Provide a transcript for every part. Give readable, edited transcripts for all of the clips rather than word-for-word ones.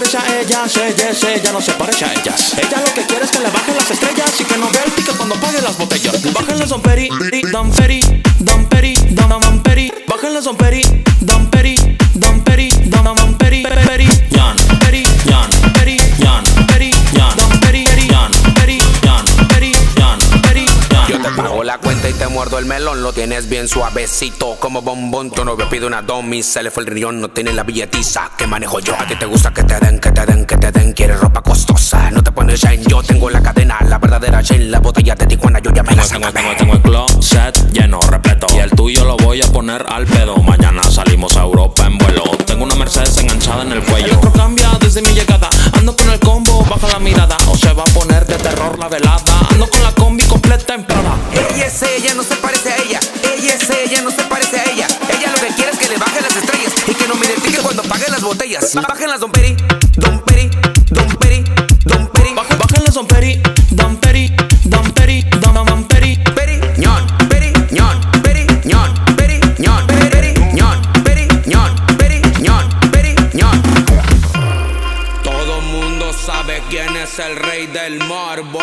parece a ellas, ella no se parece a ellas. Ella lo que quiere es que le bajen las estrellas y que no vea el pique cuando pague las botellas. Bájenle Don Peri, Don Peri, Don Peri, Don Peri. Bájenle Don Peri, Don Peri, Don Peri, Don Peri, Peri, Yan, Peri, Yan, Peri, Yan, Peri, Yan, Don Peri, Yan, Peri, Yan, Peri, Yan, Peri, Yan. Yo te pago la cuenta y te muerdo el melón. Lo tienes bien suavecito como bombón. Tu novio pide una domi, se le fue el riñón. No tiene la billetiza que manejo yo. A ti te gusta que te den, que te den, que te den. Quieres ropa costosa, no te pones Shane. Yo tengo la cadena, la verdadera Shane. La botella de Tijuana yo ya me la saco. Tengo el closet lleno, repleto. Y el tuyo lo voy a poner al pedo. Mañana salimos a Europa en vuelo. Tengo una Mercedes enganchada en el cuello. El otro cambia desde mi llegada. Ando con el combo, baja la mirada. O se va a poner de terror la velada. Ando con la combi completa en Prada. Ella es ella, no se parece a ella. Ella es ella, no se parece a ella. Ella lo que quiere es que le bajen las estrellas y que no me identifique cuando pague las botellas. Bájenlas, Don Peri, Don Peri, Don Peri, Don Peri. Bájenlas, Don Peri, Don Peri, Don Peri, Don Peri. Peri, ñon, Peri, ñon, Peri, ñon, Peri, ñon, Peri, ñon, Peri, ñon, Peri, ñon, Peri, ñon. Todo mundo sabe quién es el rey del morbo.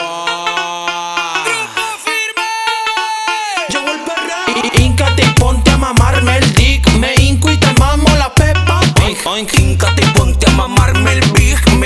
Llegó el perreo. Híncate y ponte a mamarme el dick. Me hinco y te mamo la pepa. Oink, oink. Híncate y ponte a mamarme el big.